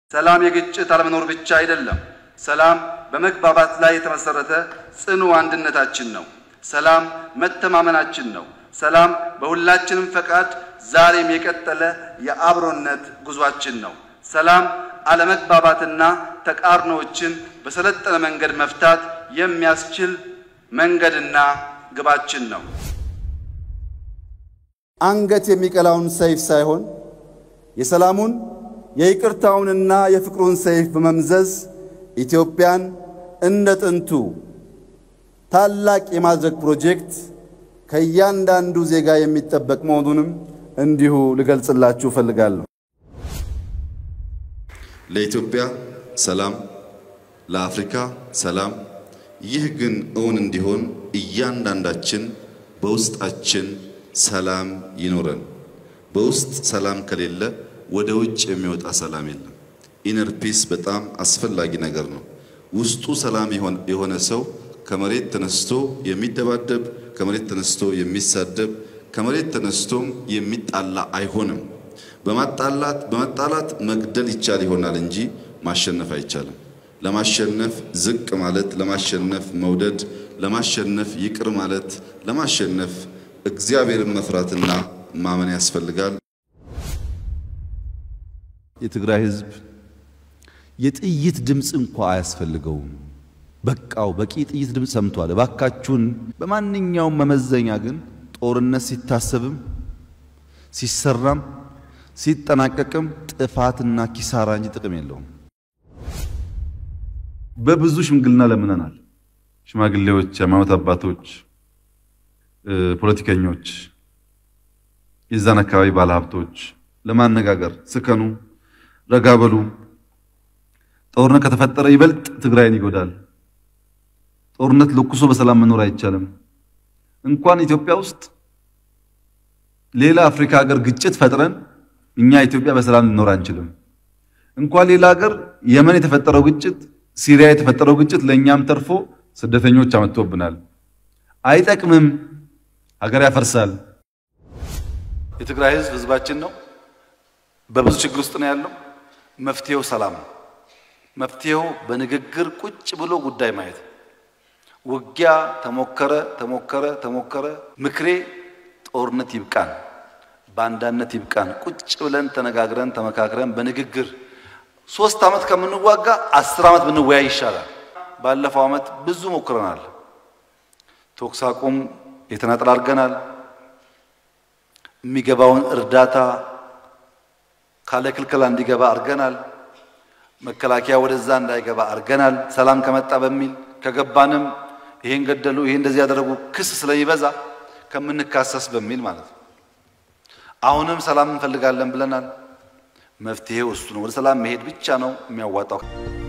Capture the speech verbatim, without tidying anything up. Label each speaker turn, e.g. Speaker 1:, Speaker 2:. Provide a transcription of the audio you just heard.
Speaker 1: ሰላም የግጭት አለመኖር ብቻ አይደለም። ሰላም በመግባባት ላይ የተመሰረተ ጽኑ አንድነታችን ነው። ሰላም መተማመናችን ነው። ሰላም በሁላችንም ፈቃድ ዛሬም የቀጠለ የአብሮነት ጉዟችን ነው። ሰላም አለመግባባትና ተቃርኖዎችን በሰለጠነ መንገድ መፍታት የሚያስችል መንገድና ግባችን ነው።
Speaker 2: አንገት የሚቀላውን ሰይፍ ሳይሆን የሰላሙን የይቅርታውንና የፍቅሩን ሰይፍ በመምዘዝ ኢትዮጵያን እንደ ጥንቱ ታላቅ የማድረግ ፕሮጀክት ከእያንዳንዱ ዜጋ የሚጠበቅ መሆኑንም እንዲሁ ልገልጽላችሁ ፈልጋለሁ።
Speaker 3: ለኢትዮጵያ ሰላም፣ ለአፍሪካ ሰላም። ይህ ግን እውን እንዲሆን እያንዳንዳችን በውስጣችን ሰላም ይኖረን። በውስጥ ሰላም ከሌለ ወደ ውጭ የሚወጣ ሰላም የለም። ኢነር ፒስ በጣም አስፈላጊ ነገር ነው። ውስጡ ሰላም የሆነ ሰው ከመሬት ተነስቶ የሚደባደብ፣ ከመሬት ተነስቶ የሚሳደብ፣ ከመሬት ተነስቶም የሚጣላ አይሆንም። በማጣላት በመጣላት መግደል ይቻል ይሆናል እንጂ ማሸነፍ አይቻልም። ለማሸነፍ ዝቅ ማለት፣ ለማሸነፍ መውደድ፣ ለማሸነፍ ይቅር ማለት፣ ለማሸነፍ እግዚአብሔርን መፍራትና ማመን ያስፈልጋል።
Speaker 4: የትግራይ ህዝብ የጥይት ድምጽ እንኳን አያስፈልገውም። በቃው በቂ ጥይት ድምጽ ሰምቷል። እባካችሁን በማንኛውም መመዘኛ ግን ጦርነት ሲታሰብም ሲሰራም ሲጠናቀቅም ጥፋትና ኪሳራ እንጂ ጥቅም የለውም። በብዙ ሽምግልና ለምነናል። ሽማግሌዎች፣ ሃይማኖት አባቶች፣ ፖለቲከኞች፣ የዛን አካባቢ ባለሀብቶች ለማነጋገር ስከኑ፣ ረጋበሉ። ጦርነት ከተፈጠረ ይበልጥ ትግራይን ይጎዳል። ጦርነት ለኩሶ በሰላም መኖር አይቻልም። እንኳን ኢትዮጵያ ውስጥ ሌላ አፍሪካ ሀገር ግጭት ፈጥረን እኛ ኢትዮጵያ በሰላም ልንኖር አንችልም። እንኳን ሌላ ሀገር የመን የተፈጠረው ግጭት፣ ሲሪያ የተፈጠረው ግጭት ለኛም ተርፎ ስደተኞች አመጥቶብናል። አይጠቅምም፣ ሀገር ያፈርሳል። የትግራይ ህዝብ ህዝባችን ነው። በብዙ ችግር ውስጥ ነው ያለው። መፍትሄው ሰላም ነው። መፍትሄው በንግግር ቁጭ ብሎ ጉዳይ ማየት። ውጊያ ተሞከረ ተሞከረ ተሞከረ። ምክሬ ጦርነት ይብቃን፣ ባንዳነት ይብቃን። ቁጭ ብለን ተነጋግረን ተመካክረን በንግግር ሶስት አመት ከምንዋጋ አስር አመት ብንወያይ ይሻላል። ባለፈው አመት ብዙ ሞክረናል። ተኩስ አቁም የተናጠል አድርገናል። የሚገባውን እርዳታ ካለ ክልከላ እንዲገባ አድርገናል። መከላከያ ወደዛ እንዳይገባ አድርገናል። ሰላም ከመጣ በሚል ከገባንም ይሄን ገደሉ ይሄን እንደዚህ ያደረጉ ክስ ስለይበዛ ከምንካሰስ በሚል ማለት ነው። አሁንም ሰላም እንፈልጋለን ብለናል። መፍትሄው እሱ ነው። ወደ ሰላም መሄድ ብቻ ነው የሚያዋጣው።